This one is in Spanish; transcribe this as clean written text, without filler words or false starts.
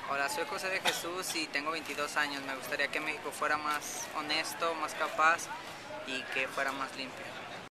Hola, soy José de Jesús y tengo 22 años. Me gustaría que México fuera más honesto, más capaz y que fuera más limpio.